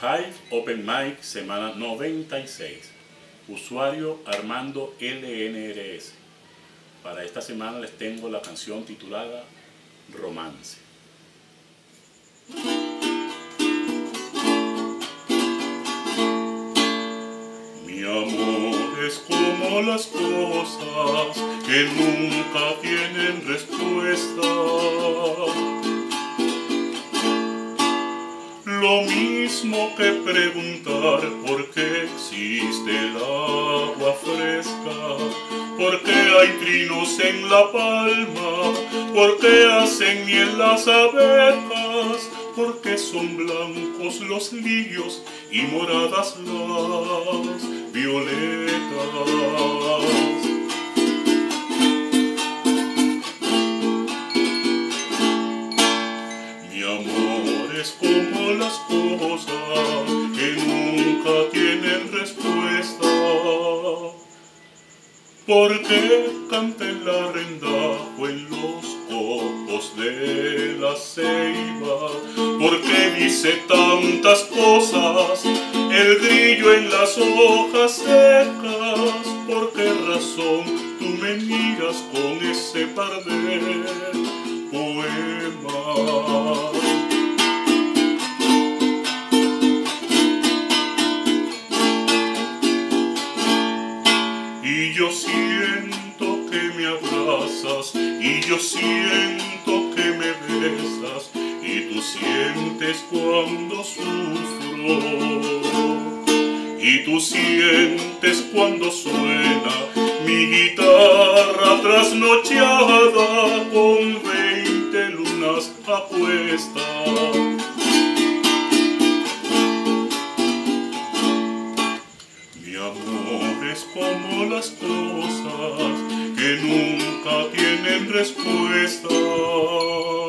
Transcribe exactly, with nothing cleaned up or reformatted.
Hive Open Mic, semana noventa y seis. Usuario Armando L N R S. Para esta semana les tengo la canción titulada Romance. Mi amor es como las cosas que nunca tienen respuesta. Lo mismo que preguntar por qué existe el agua fresca, por qué hay trinos en la palma, por qué hacen miel las abejas, por qué son blancos los lirios y moradas las violetas. Mi amor es como las cosas que nunca tienen respuesta. ¿Por qué canta el arrendajo en los copos de la ceiba? ¿Por qué dice tantas cosas el grillo en las hojas secas? ¿Por qué razón tú me miras con ese par de poemas? Y yo siento que me abrazas, y yo siento que me besas, y tú sientes cuando sufro, y tú sientes cuando suena mi guitarra trasnochada con veinte lunas a cuesta. Mi amor es como las cosas que nunca tienen respuesta.